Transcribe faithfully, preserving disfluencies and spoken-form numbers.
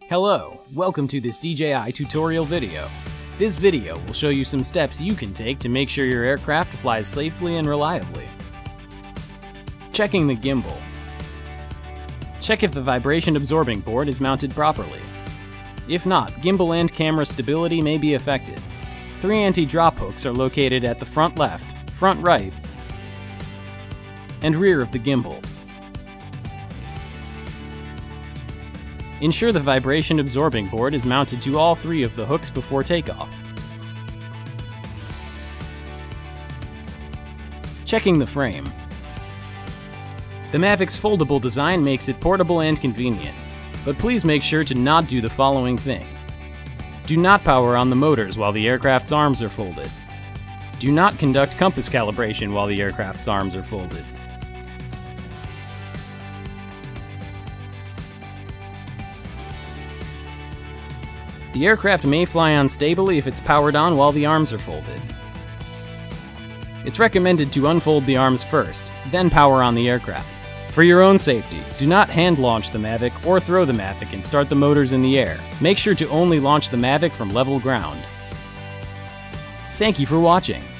Hello, welcome to this D J I tutorial video. This video will show you some steps you can take to make sure your aircraft flies safely and reliably. Checking the gimbal. Check if the vibration absorbing board is mounted properly. If not, gimbal and camera stability may be affected. Three anti-drop hooks are located at the front left, front right, and rear of the gimbal. Ensure the vibration absorbing board is mounted to all three of the hooks before takeoff. Checking the frame. The Mavic's foldable design makes it portable and convenient, but please make sure to not do the following things. Do not power on the motors while the aircraft's arms are folded. Do not conduct compass calibration while the aircraft's arms are folded. The aircraft may fly unstably if it's powered on while the arms are folded. It's recommended to unfold the arms first, then power on the aircraft. For your own safety, do not hand launch the Mavic or throw the Mavic and start the motors in the air. Make sure to only launch the Mavic from level ground. Thank you for watching.